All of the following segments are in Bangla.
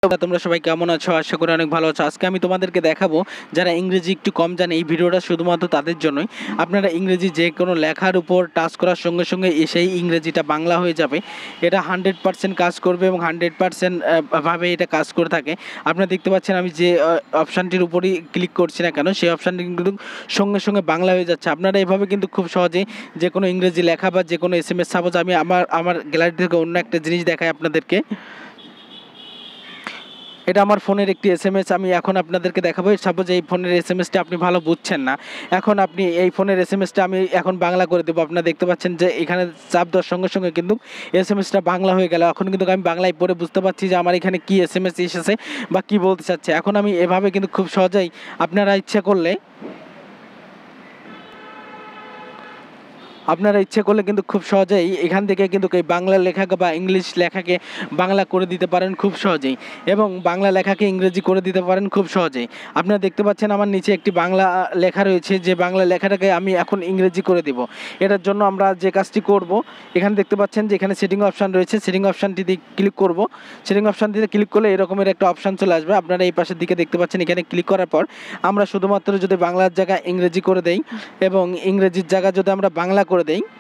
তোমরা সবাই কেমন আছো? আশা করি অনেক ভালো আছো। আজকে আমি তোমাদেরকে দেখাবো যারা ইংরেজি একটু কম জানে, এই ভিডিওটা শুধুমাত্র তাদের জন্যই। আপনারা ইংরেজি যে কোনো লেখার উপর টাচ করার সঙ্গে সঙ্গে সেই ইংরেজিটা বাংলা হয়ে যাবে। এটা 100% কাজ করবে এবং 100% ভাবে এটা কাজ করে থাকে। আপনারা দেখতে পাচ্ছেন আমি যে অপশানটির উপরই ক্লিক করছি না কেন, সেই অপশানটি কিন্তু সঙ্গে সঙ্গে বাংলা হয়ে যাচ্ছে। আপনারা এভাবে কিন্তু খুব সহজে যে কোনো ইংরেজি লেখা বা যে কোনো SMS, সাপোজ আমি আমার গ্যালারি থেকে অন্য একটা জিনিস দেখাই আপনাদেরকে। এটা আমার ফোনের একটি SMS আমি এখন আপনাদেরকে দেখাবো। সাপোজ এই ফোনের SMSটা আপনি ভালো বুঝছেন না, এখন আপনি এই ফোনের SMSটা আমি এখন বাংলা করে দেবো। আপনারা দেখতে পাচ্ছেন যে এখানে চাপ দেওয়ার সঙ্গে সঙ্গে কিন্তু SMSটা বাংলা হয়ে গেল। এখন কিন্তু আমি বাংলায় পড়ে বুঝতে পারছি যে আমার এখানে কি SMS এসেছে বা কি বলতে চাচ্ছে। এখন আমি এভাবে কিন্তু খুব সহজেই আপনারা ইচ্ছে করলে কিন্তু খুব সহজেই এখান থেকে কিন্তু এই বাংলা লেখাকে বা ইংলিশ লেখাকে বাংলা করে দিতে পারেন খুব সহজেই, এবং বাংলা লেখাকে ইংরেজি করে দিতে পারেন খুব সহজেই। আপনারা দেখতে পাচ্ছেন আমার নিচে একটি বাংলা লেখা রয়েছে, যে বাংলা লেখাটাকে আমি এখন ইংরেজি করে দেব। এটার জন্য আমরা যে কাজটি করব, এখানে দেখতে পাচ্ছেন যে এখানে সেটিং অপশান রয়েছে, সেটিং অপশানটিতে ক্লিক করব। সেটিং অপশানটিতে ক্লিক করলে এরকমের একটা অপশান চলে আসবে। আপনারা এই পাশের দিকে দেখতে পাচ্ছেন, এখানে ক্লিক করার পর আমরা শুধুমাত্র যদি বাংলার জায়গায় ইংরেজি করে দেই এবং ইংরেজির জায়গা যদি আমরা বাংলা করে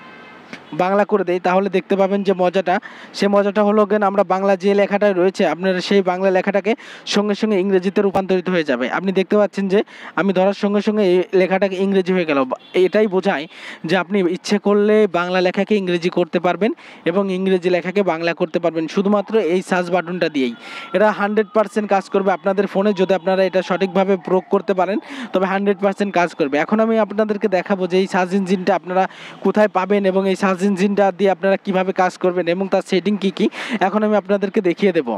দেই তাহলে দেখতে পাবেন যে মজাটা হলো কেন, আমরা বাংলা যে লেখাটা রয়েছে আপনারা সেই বাংলা লেখাটাকে সঙ্গে সঙ্গে ইংরেজিতে রূপান্তরিত হয়ে যাবে। আপনি দেখতে পাচ্ছেন যে আমি ধরার সঙ্গে সঙ্গে এই লেখাটাকে ইংরেজি হয়ে গেল। এটাই বোঝায় যে আপনি ইচ্ছে করলে বাংলা লেখাকে ইংরেজি করতে পারবেন এবং ইংরেজি লেখাকে বাংলা করতে পারবেন শুধুমাত্র এই সার্চ বাটনটা দিয়েই। এটা 100% কাজ করবে আপনাদের ফোনে, যদি আপনারা এটা সঠিকভাবে প্রয়োগ করতে পারেন তবে 100% কাজ করবে। এখন আমি আপনাদেরকে দেখাবো যে এই সার্চ ইঞ্জিনটা আপনারা কোথায় পাবেন এবং এই সার্চ ইঞ্জিনটা দিয়ে আপনারা কিভাবে কাজ করবেন এবং তার সেটিং কি এখন আমি আপনাদেরকে দেখিয়ে দেব।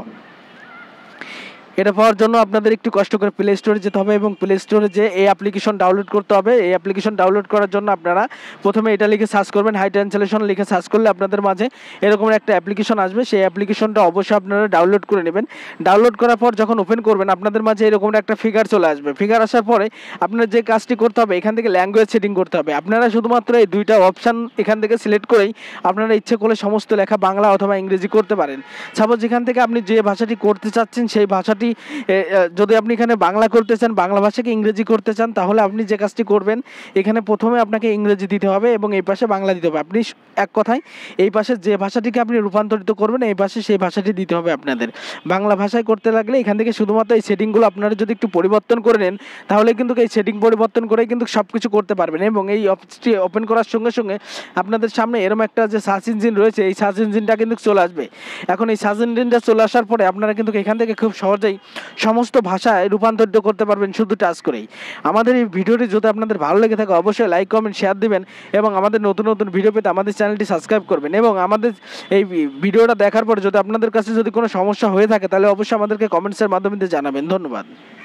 এটা পাওয়ার জন্য আপনাদের একটু কষ্ট করে প্লে স্টোরে যেতে হবে এবং প্লে স্টোরে যে এই অ্যাপ্লিকেশন ডাউনলোড করতে হবে। এই অ্যাপ্লিকেশন ডাউনলোড করার জন্য আপনারা প্রথমে এটা লিখে সার্চ করবেন, হাই ট্রান্সলেশন লিখে সার্চ করলে আপনাদের মাঝে এরকম একটা অ্যাপ্লিকেশন আসবে। সেই অ্যাপ্লিকেশনটা অবশ্যই আপনারা ডাউনলোড করে নেবেন। ডাউনলোড করার পর যখন ওপেন করবেন আপনাদের মাঝে এরকম একটা ফিগার চলে আসবে। ফিগার আসার পরে আপনার যে কাজটি করতে হবে, এখান থেকে ল্যাঙ্গুয়েজ সেটিং করতে হবে। আপনারা শুধুমাত্র এই দুইটা অপশান এখান থেকে সিলেক্ট করেই আপনারা ইচ্ছে করলে সমস্ত লেখা বাংলা অথবা ইংরেজি করতে পারেন। সাপোজ এখান থেকে আপনি যে ভাষাটি করতে চাচ্ছেন সেই ভাষাটি যদি আপনি এখানে বাংলা করতে চান, বাংলা ভাষাকে ইংরেজি করতে চান, তাহলে আপনি যে কাজটি করবেন এখানে প্রথমে আপনাকে ইংরেজি দিতে হবে এবং এই পাশে বাংলা দিতে হবে। আপনি এক কথায় এই পাশে যে ভাষাটিকে আপনি রূপান্তরিত করবেন এই পাশে সেই ভাষাটি দিতে হবে আপনাদের। বাংলা ভাষায় করতে লাগলে এখান থেকে শুধুমাত্র এই সেটিংগুলো আপনারা যদি একটু পরিবর্তন করে নেন তাহলে কিন্তু এই সেটিং পরিবর্তন করেই কিন্তু সব কিছু করতে পারবেন। এবং এই অপশনটি ওপেন করার সঙ্গে সঙ্গে আপনাদের সামনে এরকম একটা যে সার্চ ইঞ্জিন রয়েছে এই সার্চ ইঞ্জিনটা কিন্তু চলে আসবে। এখন এই সার্চ ইঞ্জিনটা চলে আসার পরে আপনারা কিন্তু এখান থেকে খুব সহজেই সমস্ত ভাষায় রূপান্তরিত করতে পারবেন শুধু টাচ করেই। আমাদের এই ভিডিওটি যদি আপনাদের ভালো লেগে থাকে অবশ্যই লাইক কমেন্ট শেয়ার দিবেন এবং আমাদের নতুন নতুন ভিডিও পেতে আমাদের চ্যানেলটি সাবস্ক্রাইব করবেন। এবং আমাদের এই ভিডিওটা দেখার পর যদি আপনাদের কাছে যদি কোনো সমস্যা হয়ে থাকে তাহলে অবশ্যই আমাদেরকে কমেন্টসের মাধ্যমে জানাবেন। ধন্যবাদ।